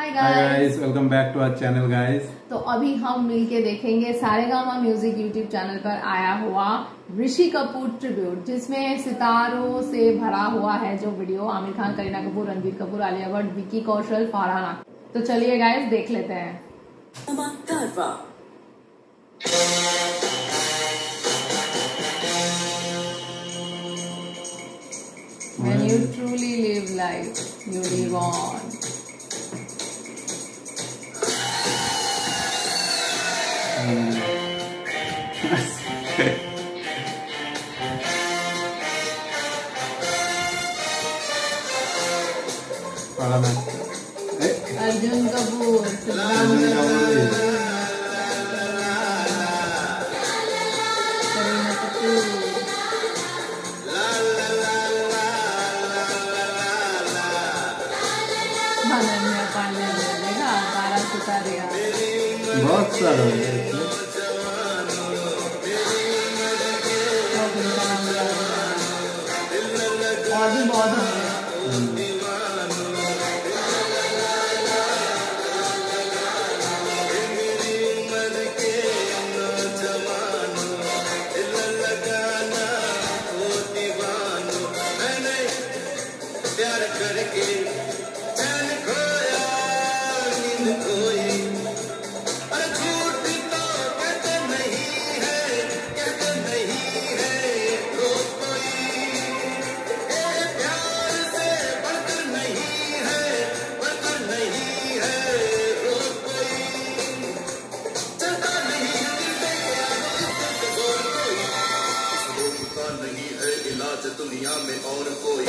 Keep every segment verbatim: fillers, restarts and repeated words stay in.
Hi guys, welcome back to our channel guys. तो अभी हम मिलके देखेंगे सारेगामा म्यूजिक यूट्यूब चैनल पर आया हुआ ऋषि कपूर ट्रिब्यूट, जिसमें सितारों से भरा हुआ है जो वीडियो। आमिर खान, करीना कपूर, रणबीर कपूर, आलिया भट्ट, विकी कौशल, फरहान अख्तर। तो चलिए गाइस देख लेते हैं। When you truly live life, you live on. Arjun Kapoor, सिद्धांत कपूर, करीना कपूर, अनन्या पांडे, देखा बारह सितारे, बहुत सारा और भी बहुत होंगे। प्यार करके चैन खोया, नींद खोई, अरे झूठ तो कहते नहीं है, कहते नहीं है रोज कोई, ये प्यार से बढ़कर नहीं है, बढ़कर नहीं है रोज कोई, चलता नहीं दिल पे क्या जोर कोई, इस रोग का नहीं है इलाज दुनिया में और कोई।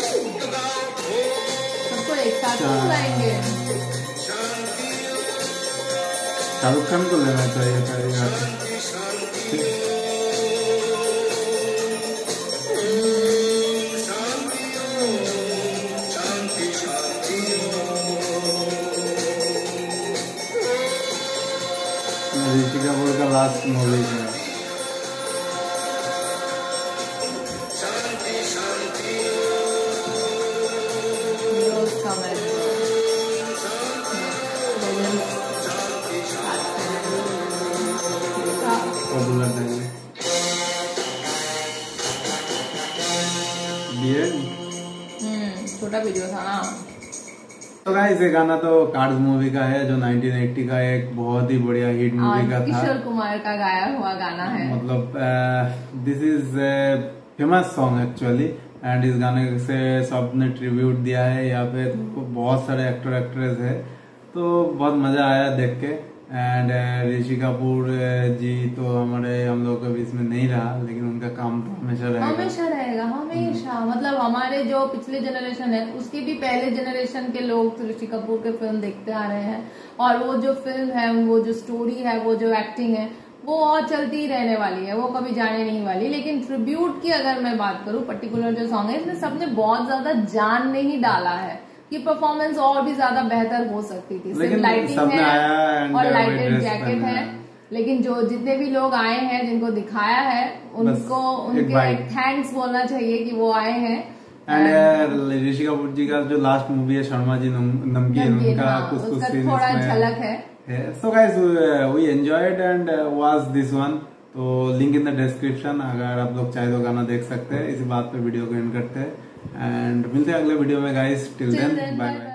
सबको एक साथ बुलाएंगे। शाहरुख खान को लेना चाहिए था यार। ऋषि कपूर का लास्ट मूवी है। छोटा वीडियो था ना। तो गाइस ये गाना तो कार्ड्स मूवी का है, जो नाइनटीन एटी का एक बहुत ही बढ़िया हिट मूवी का था। किशोर कुमार का गाया हुआ गाना है। मतलब this is famous song actually, and इस गाने से सबने ट्रिब्यूट दिया है। यहाँ पे तो बहुत सारे एक्टर एक्ट्रेस है, तो बहुत मजा आया देख के। एंड ऋषि कपूर जी तो हमारे हम लोगों के बीच में नहीं रहा, लेकिन उनका काम तो हमेशा रहेगा, हमेशा रहेगा, हमेशा। मतलब हमारे जो पिछले जनरेशन है उसके भी पहले जनरेशन के लोग ऋषि कपूर के फिल्म देखते आ रहे हैं, और वो जो फिल्म है, वो जो स्टोरी है, वो जो एक्टिंग है, वो और चलती ही रहने वाली है, वो कभी जाने नहीं वाली। लेकिन ट्रिब्यूट की अगर मैं बात करूँ, पर्टिकुलर जो सॉन्ग है, इसमें सबने बहुत ज्यादा जान नहीं डाला है कि परफॉर्मेंस और भी ज्यादा बेहतर हो सकती थी। सिर्फ लाइटिंग है और लाइटेड जैकेट है, लेकिन जो जितने भी लोग आए हैं, जिनको दिखाया है, उनको उनके थैंक्स बोलना चाहिए कि वो आए हैं। एंड ऋषि कपूर जी का जो लास्ट मूवी है शर्मा जी नमकीन, उनका कुछ कुछ सीन थोड़ा झलक है। So guys we enjoyed and watch this one. तो लिंक इन द डिस्क्रिप्शन, अगर आप लोग चाहे तो गाना देख सकते हैं। इसी बात पे वीडियो को एंड करते हैं, एंड मिलते हैं अगले वीडियो में guys. Till then bye bye.